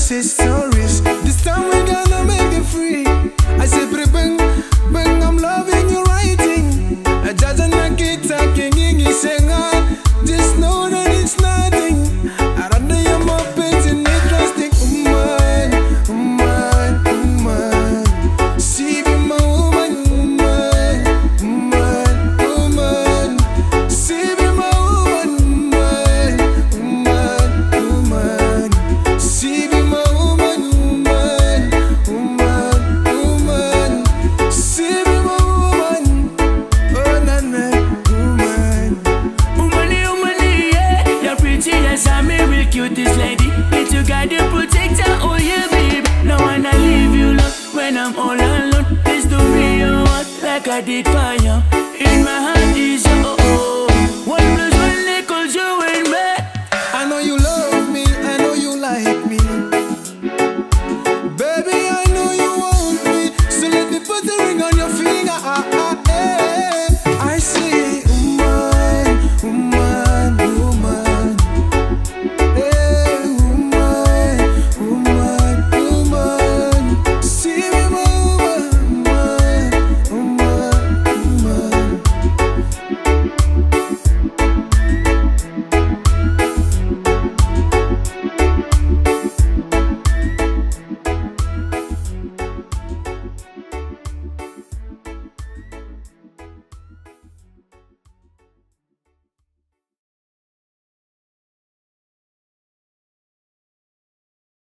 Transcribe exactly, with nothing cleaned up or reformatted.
say stories. This time we gonna make it free. I say bring, bring, I'm loving you writing. I just wanna get talking, you sing on. Just know that it's nothing. I don't know your more pains and interesting. Woman, woman, woman. See me my woman, woman, woman, woman. See me my woman, woman, woman, woman. See me my woman, woman, woman, woman. See me my woman, oh na na, woman. Woman, woman, yeah, you're pretty, yes, I'm a real cutest lady. It's you got the protector, oh yeah, babe. No wanna leave you alone when I'm all alone. Please do me you want like I did for you.